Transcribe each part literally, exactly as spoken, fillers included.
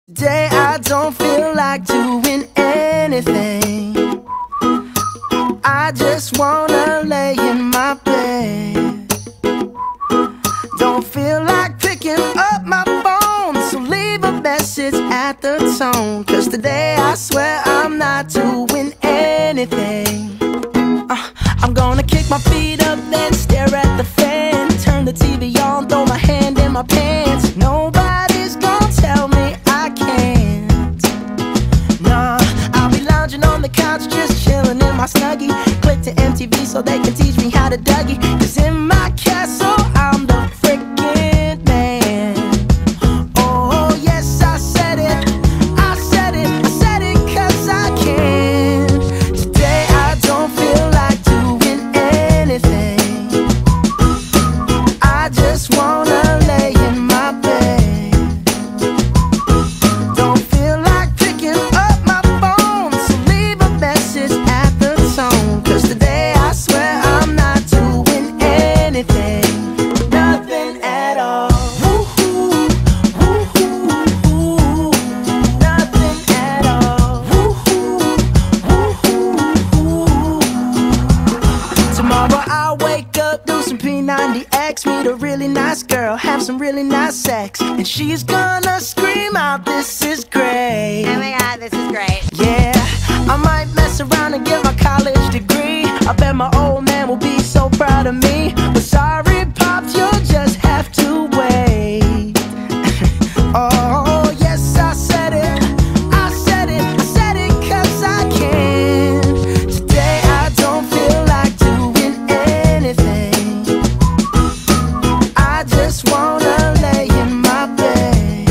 Today I don't feel like doing anything. I just wanna lay in my bed. Don't feel like picking up my phone, so leave a message at the tone. Cause today I swear I'm not doing anything. uh, I'm gonna kick my feet up, then stare at the fan. Turn the T V on, throw my hand in my pants. Nobody's gonna tell me I can't. Nah, I'll be lounging on the couch, just chilling in my Snuggie. Click to M T V so they can teach me how to Dougie. Cause in my castle I'm the freaking man. Oh yes, I said it, I said it, I said it cause I can. Today I don't feel like doing anything. I just wanna lay in my bed. Don't feel like picking up my phone, so leave a message at the tone. Cause today I swear I'm not doing anything. Nothing at all. Woo-hoo, woo-hoo, nothing at all. Woo-hoo, woo-hoo. Tomorrow I'll wake up, do some P ninety X, meet a really nice girl, have some really nice sex, and she's gonna scream out, "This is great." Oh my god, this is great. Yeah, I might mess around and get my college degree. I bet my old man will be so proud of me. But sorry, Pops, you'll just have to wait. Oh, yes, I said it, I said it, I said it cause I can. Today I don't feel like doing anything. I just wanna lay in my bed.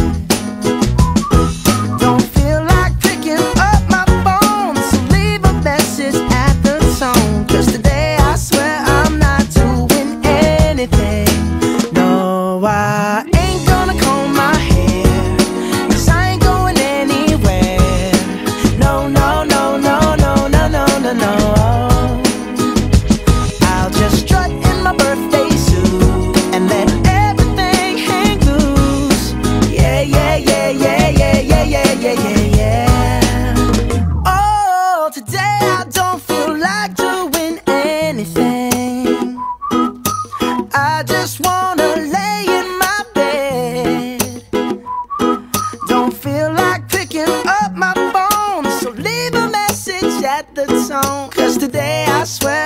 Don't feel like picking up my phone, so leave a message at the tone. Cause today I swear I'm not doing anything. No, I ain't gonna comb my hair, cause I ain't going anywhere. No, no, no, no, no, no, no, no, no. I'll just strut in my birthday suit and let everything hang loose. Yeah, yeah, yeah, yeah, yeah, yeah, yeah, yeah, yeah, yeah. Oh, today I don't feel like doing anything. I just wanna lay in my bed. Don't feel like picking up my phone, so leave a message at the tone. Cause today I swear